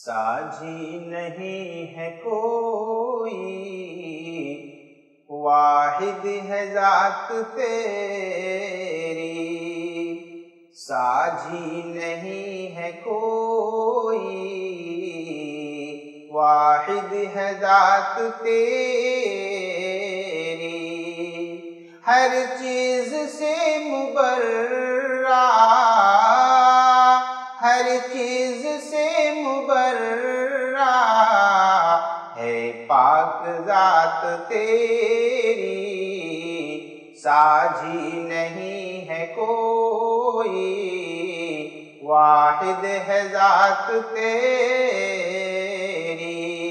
ساجھی نہیں ہے کوئی، واحد ہے ذات تیری، ساجھی نہیں ہے کوئی، واحد ہے ذات تیری، ہر چیز سے مبرّا، ہر چیز سے مبرّا ہے پاک ذات تیری، ساجھی نہیں ہے کوئی، واحد ہے ذات تیری۔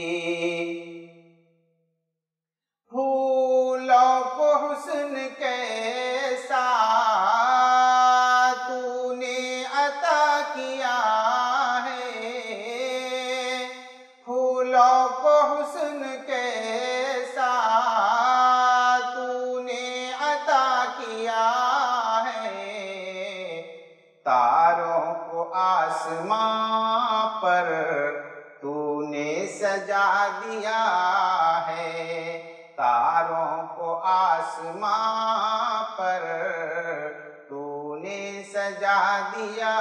پھولوں کو حسن کیسا تو نے عطا کیا ہے، پھولوں کو حسن کیسا تو نے عطا کیا ہے، تاروں کو آسمان پر تو نے سجا دیا ہے، تاروں کو آسمان پر تو نے سجا دیا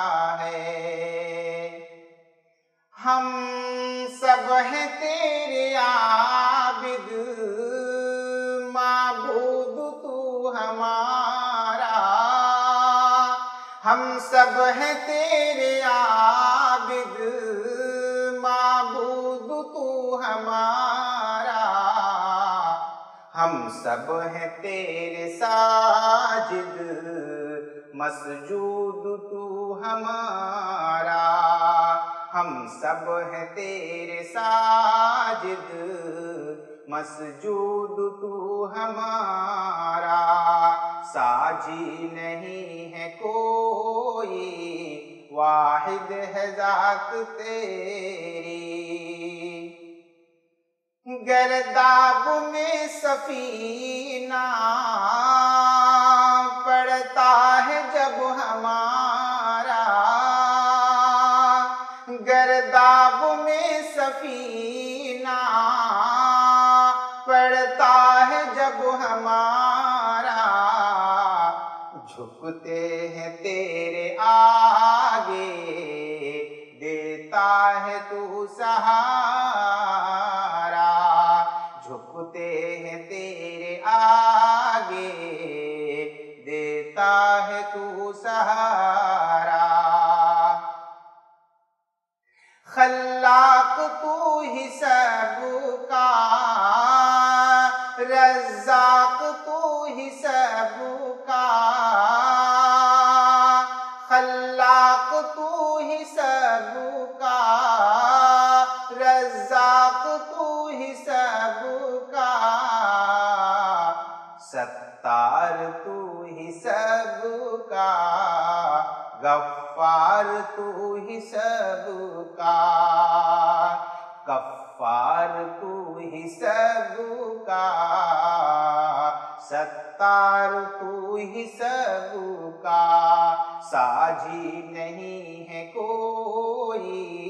ہے، ہم سب ہیں تیرے عابد، معبود تو ہمارا، ہم سب ہیں تیرے عابد، معبود تو ہمارا، ہم سب ہیں تیرے ساجد، مسجود تو ہمارا، ہم سب ہیں تیرے ساجد، مسجود تو ہمارا، ساجھی نہیں ہے کوئی، واحد ہے ذات تیری، گرداب میں سفینہ پڑتا ہے جب ہمارا، گرداب میں سفینہ پڑتا ہے جب ہمارا، جھکتے ہیں تیرے آگے، دیتا ہے تو سہارا، جھکتے ہیں تیرے آگے، دیتا ہے تو سہارا، خلاق تو ہی سب کا، رزاق تو ہی سب کا، خلاق تو ہی سب کا، رزاق تو ہی سب کا، ستار تو ہی سب کا، غفار تو ہی سب کا، غفار تو ہی سب کا، ستار تو ہی سب کا، ساجھی نہیں ہے کوئی،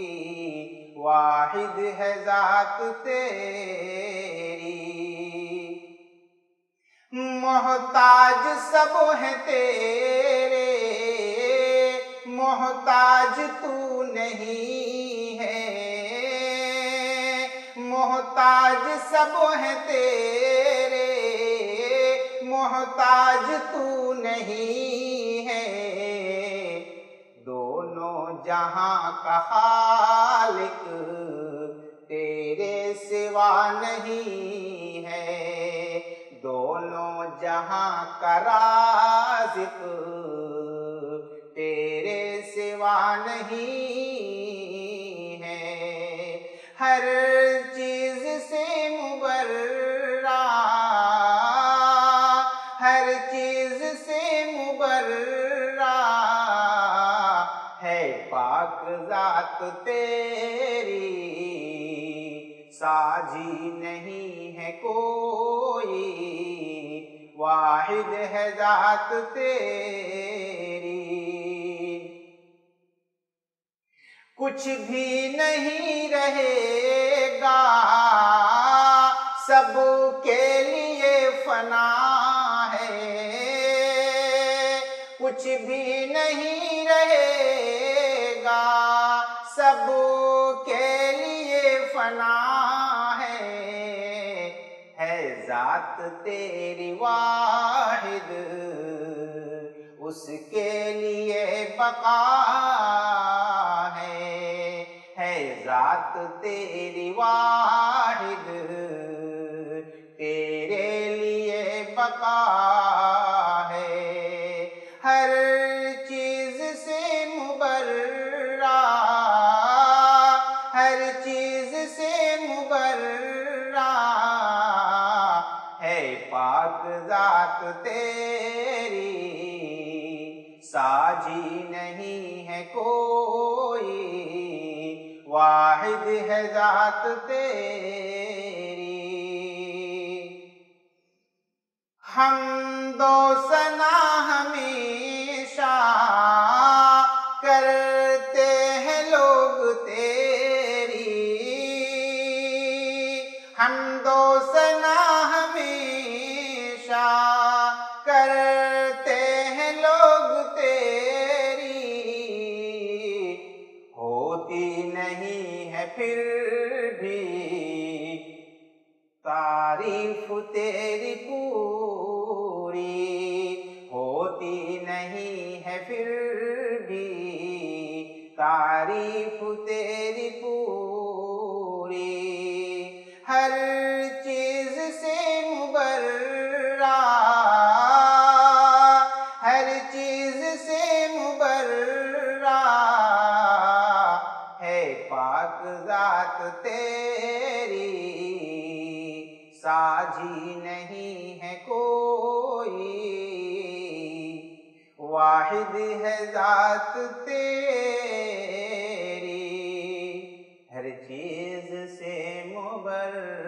واحد ہے ذات تیری، محتاج سب ہیں تیرے، محتاج تو نہیں ہے، محتاج سب ہیں تیرے، محتاج تو نہیں ہے، دونوں جہاں کا خالق تیرے سوا نہیں ہے، دونوں جہاں کا رازق تیرے سوا نہیں ہے، ہر چیز سے مبرّا، ہر چیز سے مبرّا ہے پاک ذات تیری، ساجھی نہیں ہے کوئی، واحد ہے ذات تیری، کچھ بھی نہیں رہے گا، سب کے لیے فنا ہے، کچھ بھی نہیں رہے گا، سب کے لیے فنا ہے ذات تیری واحد، اس کے لیے بقا ہے ذات تیری واحد، تیرے لیے بقا ہے، ہر چیز سے مبرّا، ہر چیز سے مبرّا ہے پاک ذات تیری، ساجھی نہیں ہے کوئی، واحد ہے ذات تیری۔ حمد و ثنا ہمیشہ کرتے ہیں لوگ تیری، حمد و ثنا ہمیشہ کرتے ہیں لوگ تیری، ہوتی نہیں ہے پھر بھی تعریف تیری پوری، ہوتی نہیں ہے پھر بھی تعریف تیری پوری، ہر چیز سے مبرّا، ہر چیز سے مبرّا ہے پاک ذات تیری، ساجھی نہیں ہے کوئی، واحد ہے ذات تیری، ہر چیز سے مبرّا